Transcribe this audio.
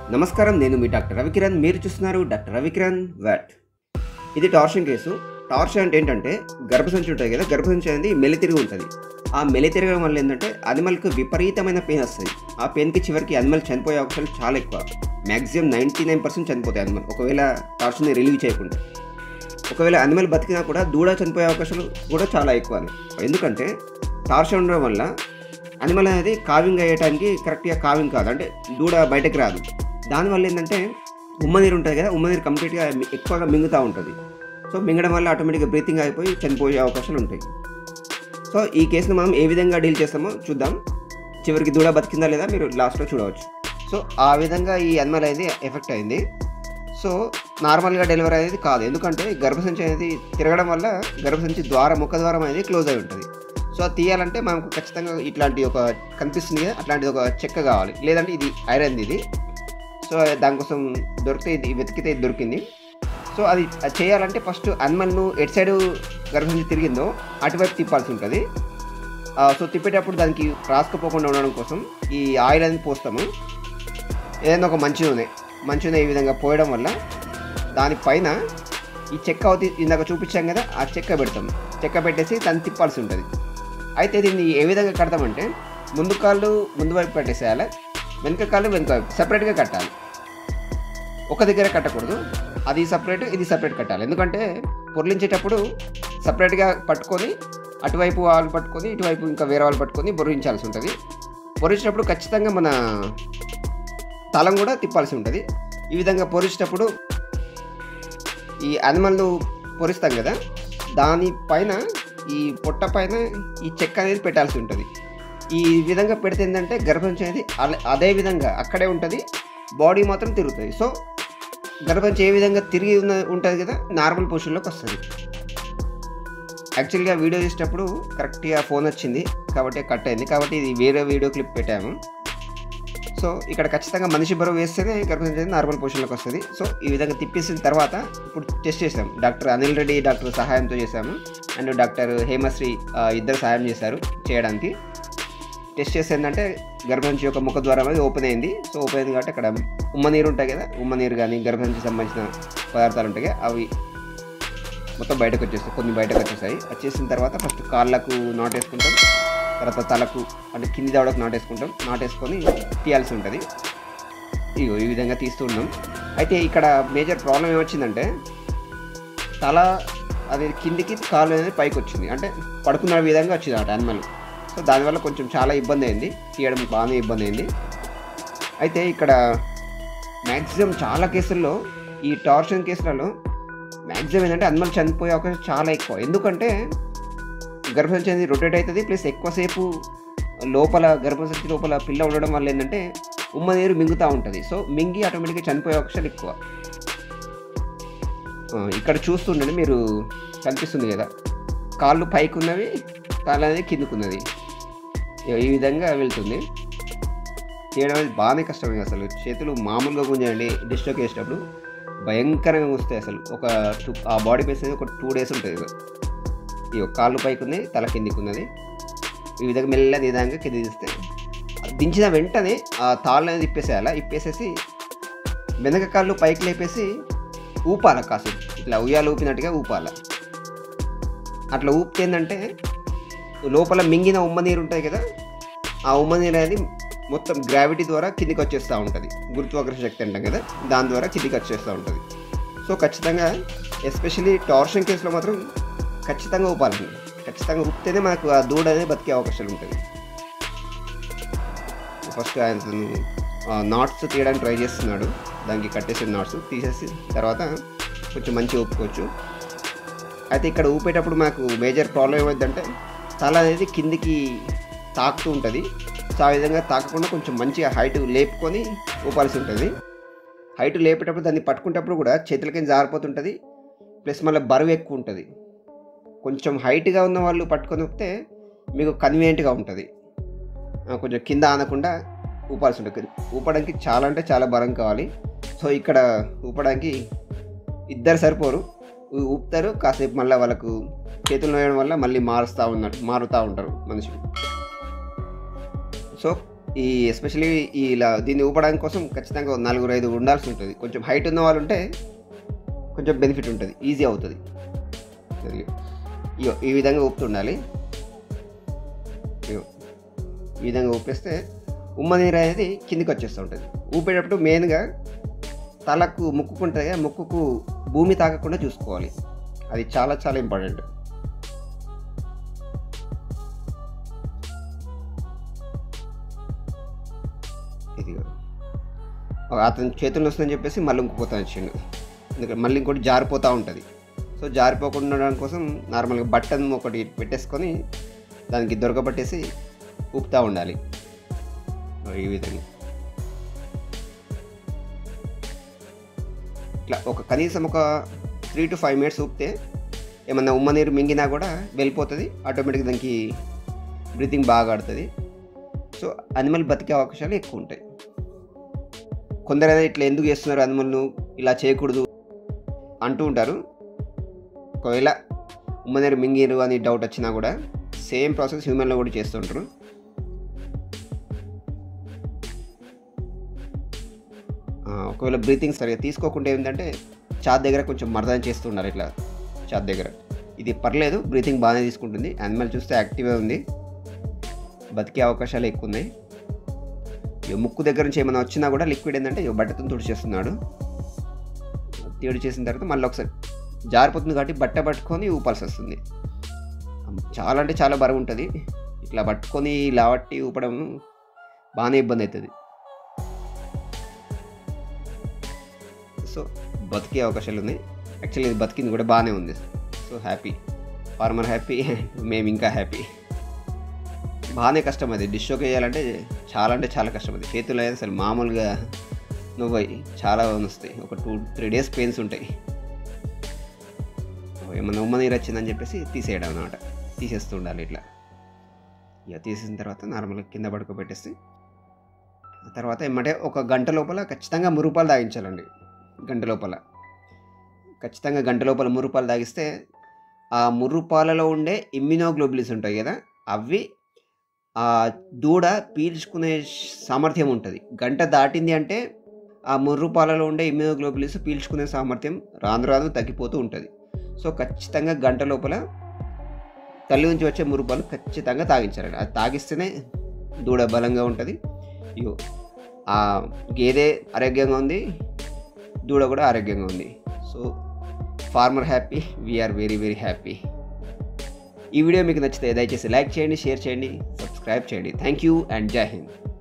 నమస్కారం, నేను మీ డాక్టర్ రవికిరణ్. మీరు చూస్తున్నారు డాక్టర్ రవికిరణ్ వ్యాట్. ఇది టార్షన్ కేసు. టార్షన్ అంటే ఏంటంటే గర్భసంచి ఉంటుంది కదా, గర్భసంచి అనేది మెలితిరిగి ఉంటుంది. ఆ మెలితిరగడం వల్ల ఏంటంటే అనిమల్కి విపరీతమైన పెయిన్ వస్తుంది. ఆ పెయిన్కి చివరికి అనిమల్ చనిపోయే అవకాశాలు చాలా ఎక్కువ. మ్యాక్సిమం 99% చనిపోతాయి అనిమల్ ఒకవేళ టార్షన్ని రిలీవ్ చేయకుండా. ఒకవేళ అనిమల్ బతికినా కూడా దూడ చనిపోయే అవకాశాలు కూడా చాలా ఎక్కువ. ఎందుకంటే టార్షన్ ఉండడం వల్ల అనిమల్ అనేది కావింగ్ అయ్యడానికి కరెక్ట్గా కావింగ్ కాదు, అంటే దూడ బయటకు రాదు. దానివల్ల ఏంటంటే ఉమ్మనీరు ఉంటుంది కదా, ఉమ్మనీరు కంప్లీట్గా ఎక్కువగా మింగుతూ ఉంటుంది. సో మింగడం వల్ల ఆటోమేటిక్గా బ్రీతింగ్ అయిపోయి చనిపోయే అవకాశాలు ఉంటాయి. సో ఈ కేసును మనం ఏ విధంగా డీల్ చేస్తామో చూద్దాం. చివరికి దూడ బతికిందా లేదా మీరు లాస్ట్లో చూడవచ్చు. సో ఆ విధంగా ఈ అనిమల్ అనేది ఎఫెక్ట్ అయింది. సో నార్మల్గా డెలివరీ అనేది కాదు, ఎందుకంటే గర్భసంచి అనేది తిరగడం వల్ల గర్భసంచి ముఖ ద్వారం అనేది క్లోజ్ అయి ఉంటుంది. సో అది తీయాలంటే మనకు ఖచ్చితంగా ఇట్లాంటి ఒక కనిపిస్తుంది కదా, అట్లాంటిది ఒక చెక్క కావాలి, లేదంటే ఇది ఐరన్ ఇది. సో దానికోసం దొరికితే ఇది వెతికితే ఇది దొరికింది. సో అది చేయాలంటే ఫస్ట్ అనిమల్ను ఎటు సైడు గర్భసంచి తిరిగిందో అటువైపు తిప్పాల్సి ఉంటుంది. సో తిప్పేటప్పుడు దానికి రాసుకుపోకుండా ఉండడం కోసం ఈ ఆయిల్ అనేది పోస్తాము. ఏదైనా ఒక మంచి నూనె ఈ విధంగా పోయడం వల్ల దానిపైన ఈ చెక్క ఇందాక చూపించాం కదా, ఆ చెక్క పెడతాం. చెక్క పెట్టేసి దాన్ని తిప్పాల్సి ఉంటుంది. అయితే దీన్ని ఏ విధంగా కడతామంటే ముందు కాళ్ళు ముందు వైపు పెట్టేసేయాలి, వెనుక కాళ్ళు వెనుక వైపు సపరేట్గా కట్టాలి. ఒక దగ్గర కట్టకూడదు, అది సపరేట్ ఇది సపరేట్ కట్టాలి. ఎందుకంటే పొర్లించేటప్పుడు సపరేట్గా పట్టుకొని అటువైపు వాళ్ళు పట్టుకొని ఇటువైపు ఇంకా వేరే వాళ్ళు పట్టుకొని బొరించాల్సి ఉంటుంది. బొరించినప్పుడు ఖచ్చితంగా మన తలం కూడా తిప్పాల్సి ఉంటుంది. ఈ విధంగా పొరిచేటప్పుడు ఈ అనిమల్ను పొరిస్తాం కదా, దానిపైన ఈ పొట్ట పైన ఈ చెక్క అనేది పెట్టాల్సి ఉంటుంది. ఈ విధంగా పెడితే ఏంటంటే గర్భసంచి అనేది అదే విధంగా అక్కడే ఉంటుంది, బాడీ మాత్రం తిరుగుతుంది. సో గర్భసంచి ఏ విధంగా తిరిగి ఉంటుంది కదా, నార్మల్ పొజిషన్లోకి వస్తుంది. యాక్చువల్గా వీడియో చేసేటప్పుడు కరెక్ట్గా ఫోన్ వచ్చింది కాబట్టి కట్ అయింది, కాబట్టి ఇది వేరే వీడియో క్లిప్ పెట్టాము. సో ఇక్కడ ఖచ్చితంగా మనిషి బరువు వేస్తేనే గర్భసంచి అనేది నార్మల్ పొజిషన్లోకి వస్తుంది. సో ఈ విధంగా తిప్పేసిన తర్వాత ఇప్పుడు టెస్ట్ చేసాము. డాక్టర్ అనిల్ రెడ్డి డాక్టర్ సహాయంతో చేశాము, అండ్ డాక్టర్ హేమశ్రీ ఇద్దరు సహాయం చేశారు చేయడానికి. టెస్ట్ చేస్తే ఏంటంటే గర్భసంచి యొక్క ముఖ ద్వారం అనేది ఓపెన్ అయింది. సో ఓపెన్ అయింది కాబట్టి అక్కడ ఉమ్మనీరు ఉంటాయి కదా, ఉమ్మనీరు కానీ గర్భసంచికి సంబంధించిన పదార్థాలు ఉంటాయి కదా, అవి మొత్తం బయటకు వచ్చేస్తాయి, కొన్ని బయటకు వచ్చేసాయి. వచ్చేసిన తర్వాత ఫస్ట్ కాళ్ళకు నాటేసుకుంటాం, తర్వాత తలకు అంటే కింది దవడకు నాటేసుకొని తీయాల్సి ఉంటుంది. ఈ విధంగా తీస్తున్నాం. అయితే ఇక్కడ మేజర్ ప్రాబ్లం ఏమొచ్చిందంటే తల అది కిందికి కాలు అనేది పైకి వచ్చింది, అంటే పడుకున్న విధంగా వచ్చింది అన్నమాట అనిమల్. సో దానివల్ల కొంచెం చాలా ఇబ్బంది అయింది, తీయడం బాగానే ఇబ్బంది అయింది. అయితే ఇక్కడ మ్యాక్సిమం చాలా కేసుల్లో ఈ టార్షన్ కేసులలో మ్యాక్సిమం ఏంటంటే అనిమల్ చనిపోయే అవకాశం చాలా ఎక్కువ. ఎందుకంటే గర్భసంచి అనేది రొటేట్ అవుతుంది, ప్లస్ ఎక్కువసేపు లోపల గర్భసంచి లోపల పిల్ల ఉండడం వల్ల ఏంటంటే ఉమ్మనీరు మింగుతూ ఉంటుంది. సో మింగి ఆటోమేటిక్గా చనిపోయే అవకాశాలు ఎక్కువ. ఇక్కడ చూస్తుండండి, మీరు కనిపిస్తుంది కదా, కాళ్ళు పైకి ఉన్నవి, తల అనేది కిందకున్నది, ఈ విధంగా వెళ్తుంది. చేయడం అనేది బాగానే కష్టమే. అసలు చేతులు మామూలుగా గుంజండి, డిస్ట్రోక్ వేసేటప్పుడు భయంకరంగా వస్తాయి. అసలు ఆ బాడీ పేస్ అనేది ఒక 2 days ఉంటుంది. ఈ కాళ్ళు పైకి ఉంది, తల కిందికి ఉన్నది. ఈ విధంగా మెల్లగా నిదానంగా కింది తీస్తే దించిన వెంటనే ఆ తాళ్ళు అనేది ఇప్పేసేసి వెనక కాళ్ళు పైకి లేపేసి ఊపాల, కాసేపు ఇట్లా ఉయ్యాలు ఊపినట్టుగా ఊపాల. అట్లా ఊపితే ఏంటంటే లోపల మింగిన ఉమ్మనీరు ఉంటుంది కదా, ఆ ఉమ్మనీరు అనేది మొత్తం గ్రావిటీ ద్వారా కిందికి వచ్చేస్తూ ఉంటుంది. గురుత్వాకర్షణ శక్తి అంటాం కదా, దాని ద్వారా కిందికి వచ్చేస్తూ ఉంటుంది. సో ఖచ్చితంగా ఎస్పెషల్లీ టార్షన్ కేసులో మాత్రం ఖచ్చితంగా ఊపాలి. ఖచ్చితంగా ఊపితేనే మనకు ఆ దూడ అనేది బతికే అవకాశాలు ఉంటుంది. ఫస్ట్ ఆయన నాట్స్ తీయడానికి ట్రై చేస్తున్నాడు, దానికి కట్టేసిన నాట్స్ తీసేసి తర్వాత కొంచెం మంచిగా ఊపుకోవచ్చు. అయితే ఇక్కడ ఊపేటప్పుడు మాకు మేజర్ ప్రాబ్లం ఏమైందంటే తల అనేది కిందికి తాకుతూ ఉంటుంది. సో ఆ విధంగా తాకకుండా కొంచెం మంచిగా హైట్ లేపుకొని ఊపాల్సి ఉంటుంది. హైట్ లేపేటప్పుడు దాన్ని పట్టుకునేటప్పుడు కూడా చేతులకి జారిపోతుంటుంది, ప్లస్ మళ్ళీ బరువు ఎక్కువ ఉంటుంది. కొంచెం హైట్గా ఉన్న వాళ్ళు పట్టుకొని ఊపితే మీకు కన్వీనియంట్గా ఉంటుంది. కొంచెం కింద ఆనకుండా ఊపాల్సి ఉంటుంది. ఊపడానికి చాలా అంటే చాలా బలం కావాలి. సో ఇక్కడ ఊపడానికి ఇద్దరు సరిపోరు, ఊపుతారు కాసేపు, మళ్ళీ వాళ్ళకు చేతులు నోయడం వల్ల మళ్ళీ మారుతూ ఉంటారు మనిషి. సో ఈ ఎస్పెషల్లీ ఇలా దీన్ని ఊపడానికి కోసం ఖచ్చితంగా 4-5 ఉండాల్సి ఉంటుంది. కొంచెం హైట్ ఉన్న వాళ్ళు ఉంటే కొంచెం బెనిఫిట్ ఉంటుంది, ఈజీ అవుతుంది. ఇగో ఈ విధంగా ఊపుతుండాలి. ఇగో ఈ విధంగా ఊపేస్తే ఉమ్మ నీరు అనేది కిందికి వచ్చేస్తూ ఉంటుంది. ఊపేటప్పుడు మెయిన్గా తలకు ముక్కుకుంటే ముక్కుకు భూమి తాకకుండా చూసుకోవాలి, అది చాలా చాలా ఇంపార్టెంట్. ఇది అతని చేతుల్లో వస్తుందని చెప్పేసి మళ్ళీ ఇంకొకతను వచ్చిండు, ఎందుకంటే మళ్ళీ ఇంకోటి జారిపోతూ ఉంటుంది. సో జారిపోకుండా ఉండడం కోసం నార్మల్గా బట్టన్ ఒకటి పెట్టేసుకొని దానికి దొరకబట్టేసి ఊపుతూ ఉండాలి ఈ విధంగా. ఇట్లా కనీసం ఒక 3 to 5 minutes ఊపితే ఏమన్నా ఉమ్మ నీరు మింగినా కూడా వెళ్ళిపోతుంది, ఆటోమేటిక్గా దానికి బ్రీతింగ్ బాగా ఆడుతుంది. సో అనిమల్ బతికే అవకాశాలు ఎక్కువ ఉంటాయి. కొందరైనా ఇట్లా ఎందుకు చేస్తున్నారు అనిమల్ను, ఇలా చేయకూడదు అంటూ ఉంటారు. ఒకవేళ ఉమ్మ నీరు మింగిరు అని డౌట్ వచ్చినా కూడా సేమ్ ప్రాసెస్ హ్యూమన్లో కూడా చేస్తుంటారు. ఒకవేళ బ్రీతింగ్ సరిగా తీసుకోకుండా ఏంటంటే ఛాత్ దగ్గర కొంచెం మర్దన చేస్తున్నారు, ఇట్లా ఛాత్ దగ్గర. ఇది పర్లేదు, బ్రీతింగ్ బాగానే తీసుకుంటుంది. యానిమల్ చూస్తే యాక్టివ్గా ఉంది, బతికే అవకాశాలు ఎక్కువ ఉన్నాయి. ముక్కు దగ్గర నుంచి ఏమైనా వచ్చినా కూడా లిక్విడ్ ఏంటంటే బట్టతో తుడిచేస్తున్నాడు. చేసిన తర్వాత మళ్ళీ ఒకసారి జారిపోతుంది కాబట్టి బట్ట పట్టుకొని ఊపాల్సి వస్తుంది. చాలా అంటే చాలా బరువు ఉంటుంది, ఇట్లా పట్టుకొని లావట్టి ఊపడం బాగానే ఇబ్బంది అవుతుంది. సో బతికే అవకాశాలు ఉన్నాయి. యాక్చువల్లీ ఇది బతికింది కూడా బాగానే ఉంది. సో హ్యాపీ, ఫార్మర్ హ్యాపీ, మేము ఇంకా హ్యాపీ. బాగానే కష్టం అది, డిష్ షోకి వేయాలంటే చాలా కష్టం. అది చేతులు అయితే అసలు మామూలుగా నువ్వు చాలా వస్తాయి, ఒక 2-3 days పెయిన్స్ ఉంటాయి. ఏమన్నా ఉమ్మ నీరు వచ్చిందని చెప్పేసి తీసేయడం అన్నమాట, తీసేస్తూ ఉండాలి ఇట్లా. ఇక తీసేసిన తర్వాత నార్మల్గా కింద పడుకోబెట్టేసి తర్వాత ఏమంటే 1 గంట లోపల ఖచ్చితంగా మురుపాలు తాగించాలండి. ఖచ్చితంగా గంట లోపల మురుపాలు తాగిస్తే ఆ మురుపాలలో ఉండే ఇమ్యూనోగ్లోబులిన్స్ ఉంటాయి కదా, అవి ఆ దూడ పీల్చుకునే సామర్థ్యం ఉంటుంది. గంట దాటింది అంటే ఆ ముర్రుపాలలో ఉండే ఇమ్యూనోగ్లోబులిన్స్ పీల్చుకునే సామర్థ్యం రాను తగ్గిపోతూ ఉంటుంది. సో ఖచ్చితంగా గంట లోపల తల్లి నుంచి వచ్చే మురుపాలు ఖచ్చితంగా తాగించాలండి. అది తాగిస్తేనే దూడ బలంగా ఉంటుంది. ఆ గేదె ఆరోగ్యంగా ఉంది, దూడ కూడా ఆరోగ్యంగా ఉంది. So farmer happy, we are very very happy. ఈ వీడియో మీకు నచ్చితే దయచేసి లైక్ చేయండి, షేర్ చేయండి, సబ్స్క్రైబ్ చేయండి. థ్యాంక్ యూ అండ్ జై హింద్.